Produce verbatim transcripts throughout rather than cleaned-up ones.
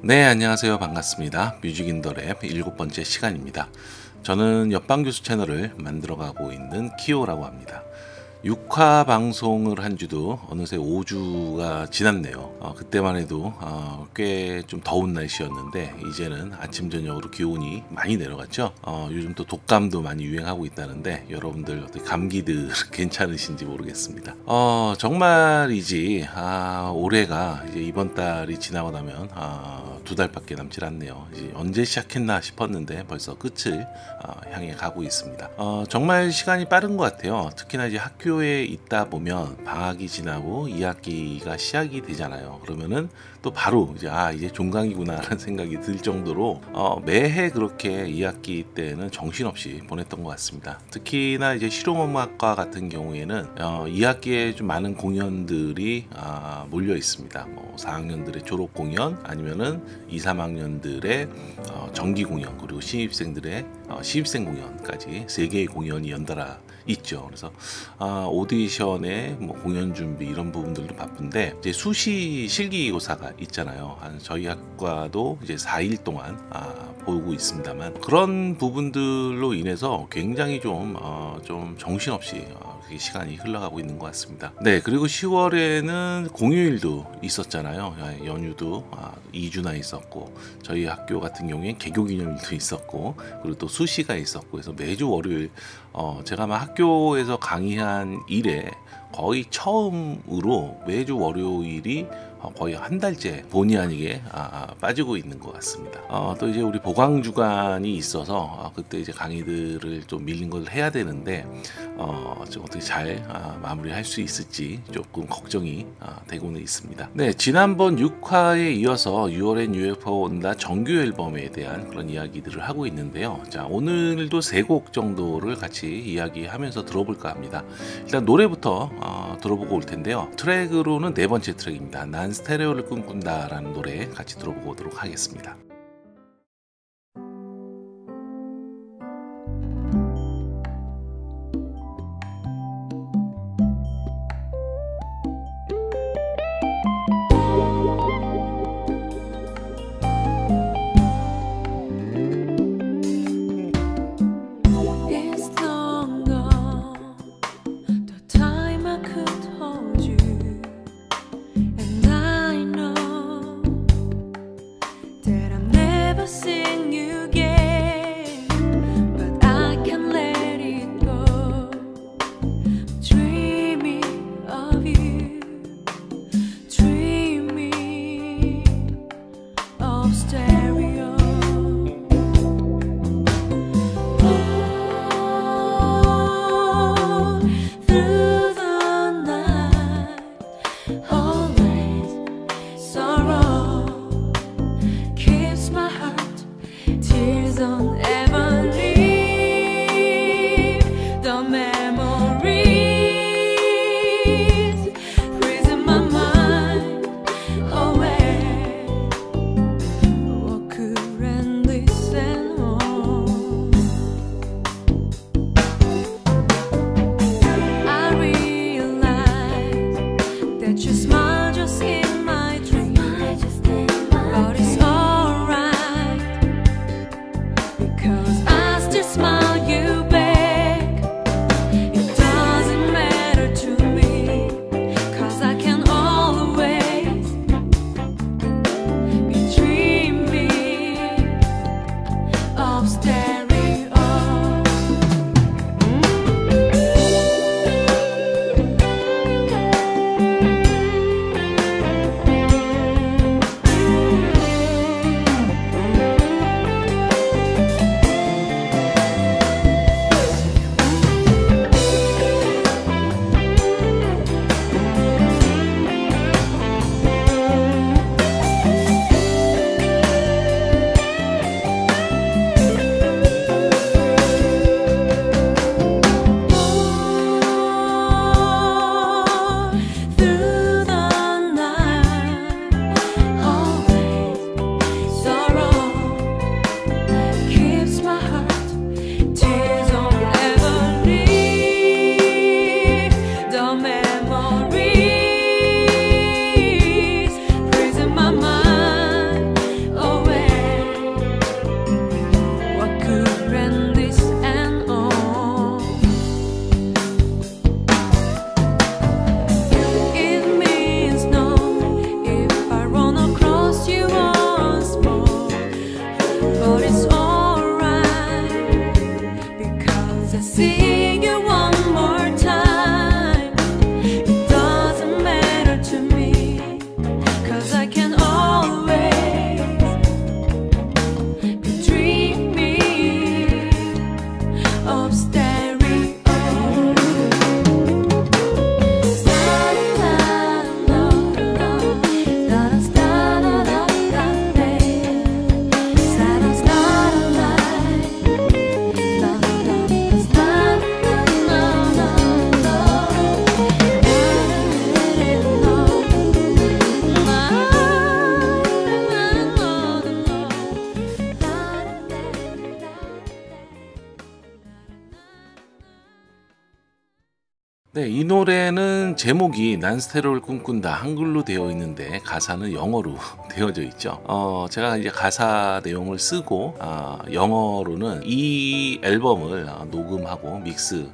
네, 안녕하세요. 반갑습니다. 뮤직 인 더 랩 일곱 번째 시간입니다. 저는 옆방교수 채널을 만들어가고 있는 키오라고 합니다. 육 화 방송을 한 지도 어느새 오 주가 지났네요. 어, 그때만 해도 어, 꽤 좀 더운 날씨였는데 이제는 아침 저녁으로 기온이 많이 내려갔죠. 어, 요즘 또 독감도 많이 유행하고 있다는데 여러분들 어떻게 감기들 괜찮으신지 모르겠습니다. 어, 정말이지 아, 올해가 이제 이번 달이 지나고 나면 아, 두 달밖에 남질 않네요. 이제 언제 시작했나 싶었는데 벌써 끝을 어, 향해 가고 있습니다. 어, 정말 시간이 빠른 것 같아요. 특히나 이제 학교에 있다 보면 방학이 지나고 이 학기가 시작이 되잖아요. 그러면은 또 바로 이제 아 이제 종강이구나 라는 생각이 들 정도로 어, 매해 그렇게 이 학기 때는 정신없이 보냈던 것 같습니다. 특히나 이제 실용음악과 같은 경우에는 어, 이 학기에 좀 많은 공연들이 아, 몰려 있습니다. 뭐 사 학년들의 졸업 공연 아니면은 이, 삼 학년들의 어, 정기 공연 그리고 신입생들의 어, 신입생 공연까지 세 개의 공연이 연달아 있죠. 그래서 아, 오디션에 뭐 공연 준비 이런 부분들도 바쁜데 이제 수시 실기고사가 있잖아요. 한 저희 학과도 이제 사 일 동안 아, 보고 있습니다만 그런 부분들로 인해서 굉장히 좀, 어, 좀 정신없이 어, 시간이 흘러가고 있는 것 같습니다. 네, 그리고 시월에는 공휴일도 있었잖아요. 연휴도 아, 이 주나 있었고 저희 학교 같은 경우엔 개교기념일도 있었고 그리고 또 수시가 있었고 그래서 매주 월요일 어, 제가 아마 학교에서 강의한 이래 거의 처음으로 매주 월요일이 거의 한 달째 본의 아니게 아, 빠지고 있는 것 같습니다. 어, 또 이제 우리 보강 주간이 있어서 아, 그때 이제 강의들을 좀 밀린 걸 해야 되는데 어, 좀 어떻게 잘 아, 마무리할 수 있을지 조금 걱정이 아, 되고는 있습니다. 네, 지난번 육 화에 이어서 유월엔 유에프오 온다 정규 앨범에 대한 그런 이야기들을 하고 있는데요. 자, 오늘도 세 곡 정도를 같이 이야기하면서 들어볼까 합니다. 일단 노래부터 어, 들어보고 올 텐데요. 트랙으로는 네 번째 트랙입니다. 난 스테레오를 꿈꾼다 라는 노래 같이 들어보도록 하겠습니다. 네, 이 노래는 제목이 난 스테레오를 꿈꾼다 한글로 되어 있는데 가사는 영어로 되어져 있죠. 어, 제가 이제 가사 내용을 쓰고 아, 영어로는 이 앨범을 아, 녹음하고 믹스를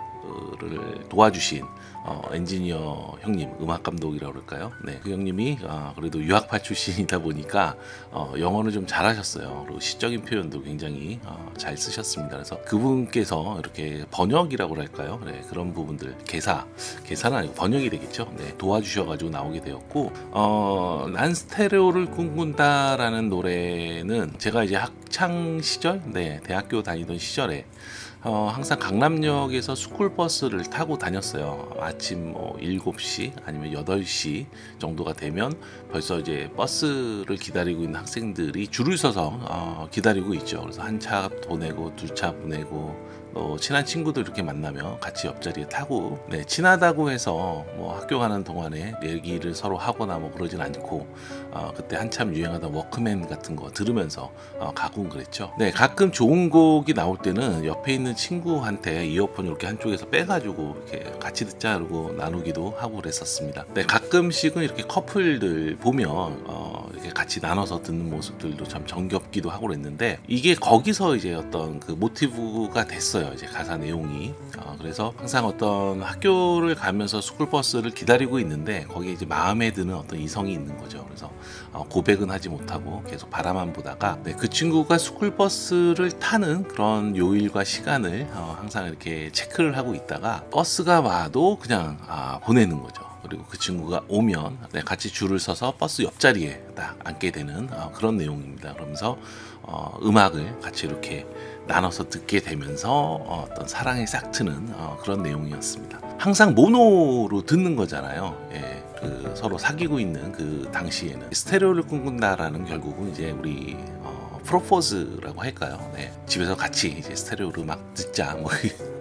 도와주신 어, 엔지니어 형님, 음악 감독이라고 그럴까요? 네, 그 형님이 어, 그래도 유학파 출신이다 보니까 어, 영어를 좀 잘하셨어요. 그리고 시적인 표현도 굉장히 어, 잘 쓰셨습니다. 그래서 그분께서 이렇게 번역이라고 할까요? 네, 그런 부분들 개사, 개사는 아니고 번역이 되겠죠. 네, 도와주셔가지고 나오게 되었고, 어, 난 스테레오를 꿈꾼다라는 노래는 제가 이제 학창 시절, 네, 대학교 다니던 시절에 어, 항상 강남역에서 스쿨버스를 타고 다녔어요. 아침 뭐 일곱 시 아니면 여덟 시 정도가 되면 벌써 이제 버스를 기다리고 있는 학생들이 줄을 서서 어, 기다리고 있죠. 그래서 한 차 보내고 두 차 보내고 또 친한 친구들 이렇게 만나면 같이 옆자리에 타고, 네, 친하다고 해서 뭐 학교 가는 동안에 얘기를 서로 하거나 뭐 그러진 않고 어, 그때 한참 유행하던 워크맨 같은 거 들으면서 어, 가고 그랬죠. 네, 가끔 좋은 곡이 나올 때는 옆에 있는 친구한테 이어폰 이렇게 한쪽에서 빼가지고 이렇게 같이 듣자 그러고 나누기도 하고 그랬었습니다. 네, 가끔씩은 이렇게 커플들 보면 어, 이렇게 같이 나눠서 듣는 모습들도 참 정겹기도 하고 그랬는데, 이게 거기서 이제 어떤 그 모티브가 됐어요. 이제 가사 내용이. 어, 그래서 항상 어떤 학교를 가면서 스쿨버스를 기다리고 있는데 거기에 이제 마음에 드는 어떤 이성이 있는 거죠. 그래서 어, 고백은 하지 못하고 계속 바라만 보다가, 네, 그 친구가 스쿨버스를 타는 그런 요일과 시간을 어, 항상 이렇게 체크를 하고 있다가 버스가 와도 그냥 아, 보내는 거죠. 그리고 그 친구가 오면, 네, 같이 줄을 서서 버스 옆자리에 딱 앉게 되는 어, 그런 내용입니다. 그러면서 어, 음악을 같이 이렇게 나눠서 듣게 되면서 어, 어떤 사랑이 싹 트는 어, 그런 내용이었습니다. 항상 모노로 듣는 거잖아요. 예, 그 서로 사귀고 있는 그 당시에는 스테레오를 꿈꾼다라는 결국은 이제 우리 어, 프로포즈라고 할까요? 네, 집에서 같이 이제 스테레오로 막 듣자 뭐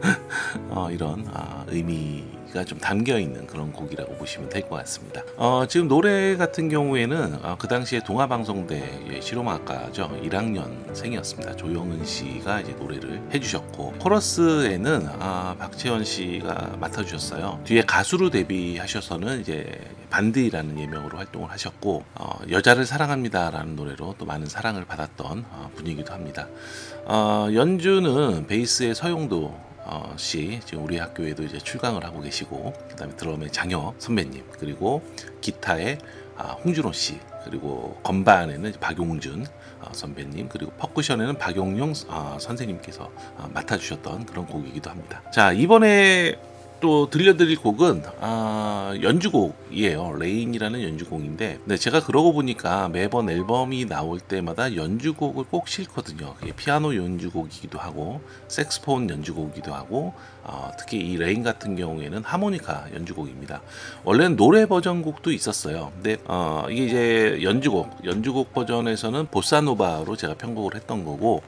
어, 이런 어, 의미가 좀 담겨 있는 그런 곡이라고 보시면 될 것 같습니다. 어, 지금 노래 같은 경우에는 어, 그 당시에 동아방송대 실용악과죠, 일 학년생이었습니다. 조영은 씨가 이제 노래를 해주셨고, 코러스에는 아, 박채원 씨가 맡아주셨어요. 뒤에 가수로 데뷔하셔서는 이제 반디라는 예명으로 활동을 하셨고, 어, 여자를 사랑합니다라는 노래로 또 많은 사랑을 받았던 어, 분이기도 합니다. 어, 연주는 베이스의 서용도 어, 씨, 지금 우리 학교에도 이제 출강을 하고 계시고, 그다음에 드럼의 장혁 선배님, 그리고 기타의 아, 홍준호 씨, 그리고 건반에는 박용준 어, 선배님, 그리고 퍼쿠션에는 박용용 어, 선생님께서 어, 맡아주셨던 그런 곡이기도 합니다. 자, 이번에 또 들려드릴 곡은 아, 연주곡이에요. 레인이라는 연주곡인데, 네, 제가 그러고 보니까 매번 앨범이 나올 때마다 연주곡을 꼭 싣거든요. 피아노 연주곡이기도 하고 색스폰 연주곡이기도 하고 어, 특히 이 레인 같은 경우에는 하모니카 연주곡입니다. 원래는 노래 버전곡도 있었어요. 근데 어, 이게 이제 연주곡 연주곡 버전에서는 보사노바로 제가 편곡을 했던 거고,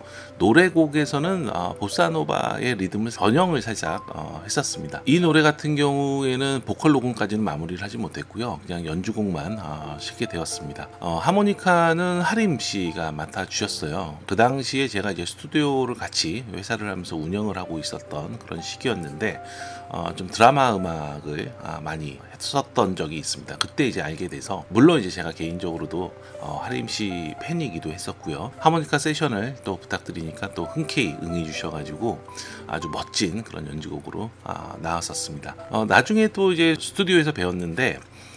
노래곡에서는 어, 보사노바의 리듬을 변형을 살짝 어, 했었습니다. 이 노래 같은 경우에는 보컬 녹음까지는 마무리를 하지 못했고요. 그냥 연주곡만 어, 싣게 되었습니다. 어, 하모니카는 하림 씨가 맡아주셨어요. 그 당시에 제가 이제 스튜디오를 같이 회사를 하면서 운영을 하고 있었던 그런 시기였는데 어, 좀 드라마 음악을 아, 많이 했었던 적이 있습니다. 그때 이제 알게 돼서, 물론 이제 제가 개인적으로도 어, 하림 씨 팬이기도 했었고요. 하모니카 세션을 또 부탁드리니까 또 흔쾌히 응해 주셔가지고 아주 멋진 그런 연주곡으로 아, 나왔었습니다. 어, 나중에 또 이제 스튜디오에서 배웠는데,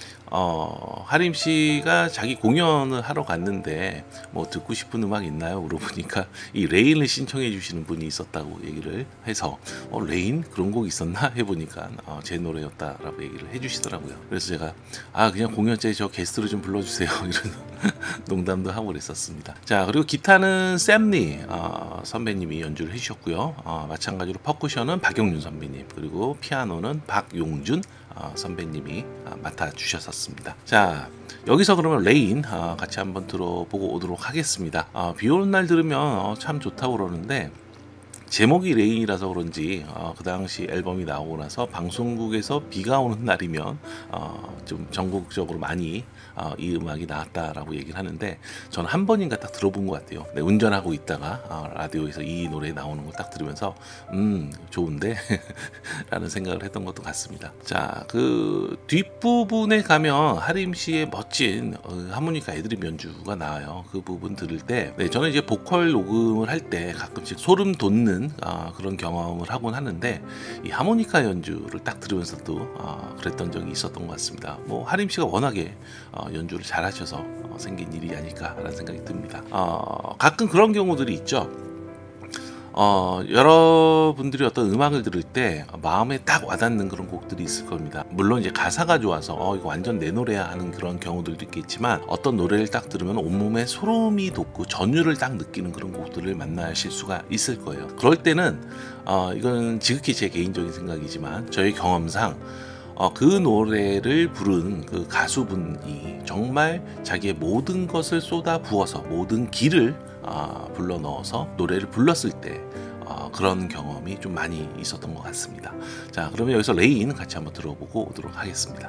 어, 하림 씨가 자기 공연을 하러 갔는데 뭐 듣고 싶은 음악 있나요? 물어보니까 이 레인을 신청해 주시는 분이 있었다고 얘기를 해서 어, 레인? 그런 곡 있었나? 해보니까 어, 제 노래였다라고 얘기를 해주시더라고요. 그래서 제가 아, 그냥 공연 때 저 게스트로 좀 불러주세요 이런 농담도 하고 그랬었습니다. 자, 그리고 기타는 샘리 어, 선배님이 연주를 해주셨고요. 어, 마찬가지로 퍼쿠션은 박용준 선배님, 그리고 피아노는 박용준 어, 선배님이 어, 맡아주셨었습니다. 자, 여기서 그러면 레인 어, 같이 한번 들어보고 오도록 하겠습니다. 어, 비 오는 날 들으면 어, 참 좋다고 그러는데 제목이 레인이라서 그런지 어, 그 당시 앨범이 나오고 나서 방송국에서 비가 오는 날이면 어, 좀 전국적으로 많이 어, 이 음악이 나왔다라고 얘기를 하는데, 저는 한 번인가 딱 들어본 것 같아요. 네, 운전하고 있다가 어, 라디오에서 이 노래 나오는 걸 딱 들으면서 음 좋은데 라는 생각을 했던 것도 같습니다. 자, 그 뒷부분에 가면 하림 씨의 멋진 어, 하모니카 애드립 연주가 나와요. 그 부분 들을 때 네, 저는 이제 보컬 녹음을 할 때 가끔씩 소름 돋는 어, 그런 경험을 하곤 하는데, 이 하모니카 연주를 딱 들으면서도 어, 그랬던 적이 있었던 것 같습니다. 뭐 하림 씨가 워낙에 어, 연주를 잘 하셔서 어, 생긴 일이 아닐까라는 생각이 듭니다. 어, 가끔 그런 경우들이 있죠. 어, 여러분들이 어떤 음악을 들을 때 마음에 딱 와닿는 그런 곡들이 있을 겁니다. 물론 이제 가사가 좋아서 어, 이거 완전 내 노래야 하는 그런 경우들도 있겠지만, 어떤 노래를 딱 들으면 온몸에 소름이 돋고 전율을 딱 느끼는 그런 곡들을 만나실 수가 있을 거예요. 그럴 때는 어, 이건 지극히 제 개인적인 생각이지만 저의 경험상 어, 그 노래를 부른 그 가수분이 정말 자기의 모든 것을 쏟아 부어서 모든 기를 어, 불러 넣어서 노래를 불렀을 때 어, 그런 경험이 좀 많이 있었던 것 같습니다. 자, 그러면 여기서 레인 같이 한번 들어보고 오도록 하겠습니다.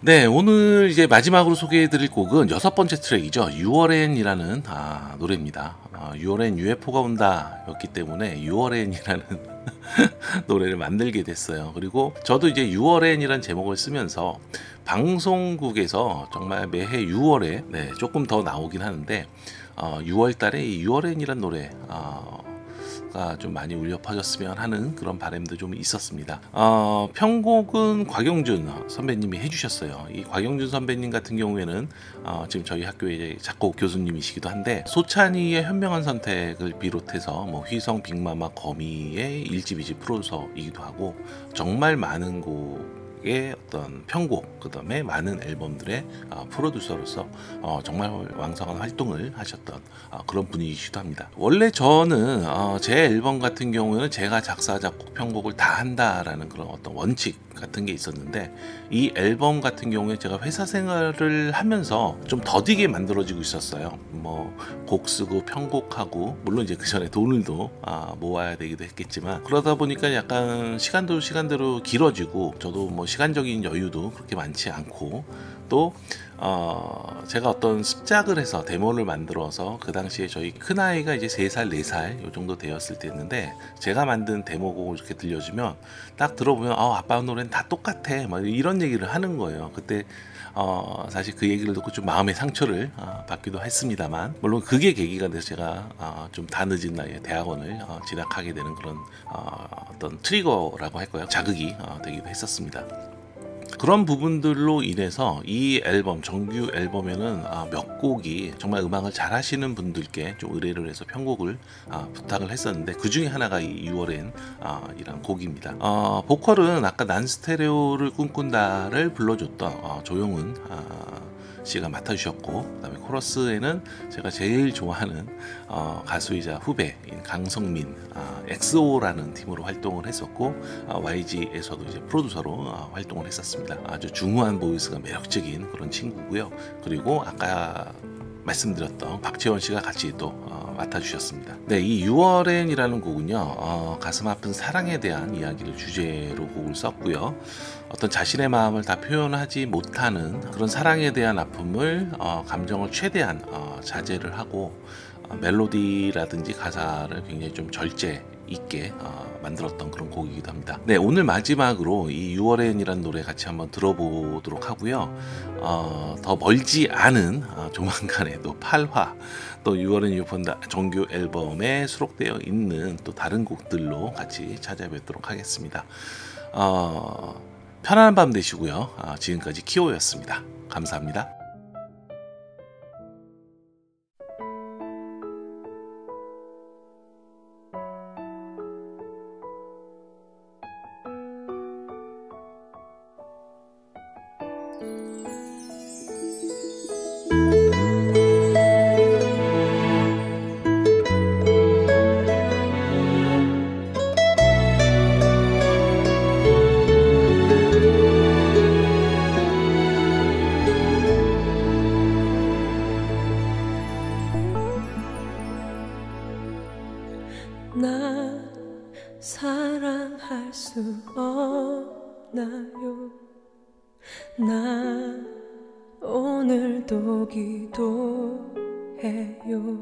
네, 오늘 이제 마지막으로 소개해드릴 곡은 여섯 번째 트랙이죠. 유월엔이라는 아, 노래입니다. 아, 유월엔 유에프오가 온다 였기 때문에 유월엔이라는 노래를 만들게 됐어요. 그리고 저도 이제 유월엔이라는 제목을 쓰면서 방송국에서 정말 매해 유월에 네, 조금 더 나오긴 하는데 어, 유월 달에 이 유월엔이라는 노래 어, 좀 많이 울려 퍼졌으면 하는 그런 바람도 좀 있었습니다. 어, 편곡은 곽영준 선배님이 해주셨어요. 이 곽영준 선배님 같은 경우에는 어, 지금 저희 학교의 작곡 교수님이시기도 한데 소찬이의 현명한 선택을 비롯해서 뭐 휘성, 빅마마, 거미의 일집이집 프로듀서이기도 하고 정말 많은 곡 의 어떤 편곡, 그 다음에 많은 앨범들의 어, 프로듀서로서 어, 정말 왕성한 활동을 하셨던 어, 그런 분이시기도 합니다. 원래 저는 어, 제 앨범 같은 경우에는 제가 작사, 작곡, 편곡을 다 한다라는 그런 어떤 원칙 같은 게 있었는데 이 앨범 같은 경우에 제가 회사 생활을 하면서 좀 더디게 만들어지고 있었어요. 뭐 곡 쓰고 편곡하고 물론 이제 그 전에 돈을 또 아, 모아야 되기도 했겠지만 그러다 보니까 약간 시간도 시간대로 길어지고 저도 뭐 시간적인 여유도 그렇게 많지 않고 또 어, 제가 어떤 습작을 해서 데모를 만들어서 그 당시에 저희 큰아이가 이제 세 살, 네 살 요 정도 되었을 때였는데 제가 만든 데모곡을 이렇게 들려주면 딱 들어보면 어, 아빠 노래는 다 똑같아 막 이런 얘기를 하는 거예요. 그때 어, 사실 그 얘기를 듣고 좀 마음의 상처를 어, 받기도 했습니다만 물론 그게 계기가 돼서 제가 어, 좀 다 늦은 나이에 대학원을 어, 진학하게 되는 그런 어, 어떤 트리거라고 할까요? 자극이 어, 되기도 했었습니다. 그런 부분들로 인해서 이 앨범 정규 앨범에는 아, 몇 곡이 정말 음악을 잘 하시는 분들께 좀 의뢰를 해서 편곡을 아, 부탁을 했었는데 그 중에 하나가 이 유월엔 아, 이란 곡입니다. 어, 보컬은 아까 난 스테레오를 꿈꾼다를 불러줬던 어, 조용훈 아, 씨가 맡아주셨고 그다음에 코러스에는 제가 제일 좋아하는 어, 가수이자 후배인 강성민 아, 엑스오라는 팀으로 활동을 했었고 아, 와이지에서도 이제 프로듀서로 아, 활동을 했었습니다. 아주 중후한 보이스가 매력적인 그런 친구고요. 그리고 아까 말씀드렸던 박채원 씨가 같이 또 어, 맡아주셨습니다. 네, 이 유월엔이라는 곡은요 어, 가슴 아픈 사랑에 대한 이야기를 주제로 곡을 썼고요. 어떤 자신의 마음을 다 표현하지 못하는 그런 사랑에 대한 아픔을 어, 감정을 최대한 어, 자제를 하고 어, 멜로디라든지 가사를 굉장히 좀 절제 있게 어, 만들었던 그런 곡이기도 합니다. 네, 오늘 마지막으로 이 유월엔이라는 노래 같이 한번 들어보도록 하고요. 어, 더 멀지 않은 어, 조만간에 또 팔 화 또 유월엔 유폰다 정규 앨범에 수록되어 있는 또 다른 곡들로 같이 찾아뵙도록 하겠습니다. 어, 편안한 밤 되시고요. 어, 지금까지 키오였습니다. 감사합니다. 나 사랑할 수 없나요? 나 오늘도 기도해요.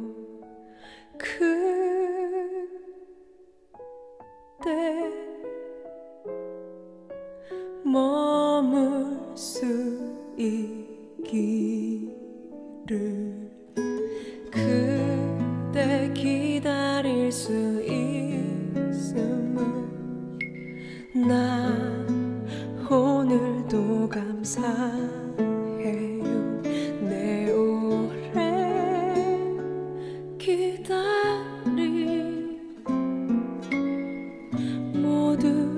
그대 머물 수 있기를 그대 기다릴 수 있음을 나 오늘도 감사해요. 내 오래 기다림 모두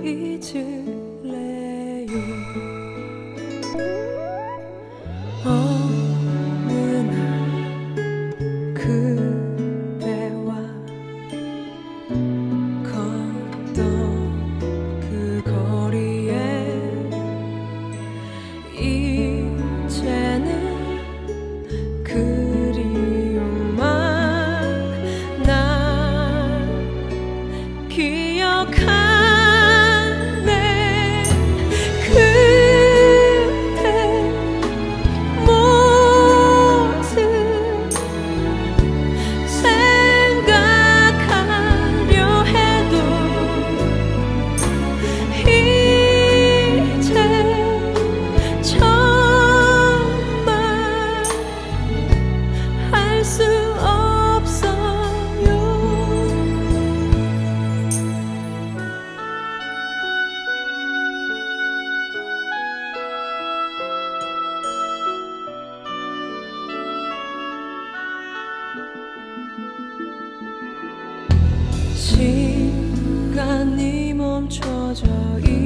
잊을래요. 어느 날 그대와 걷던 그 거리에 이 시간이 멈춰져 있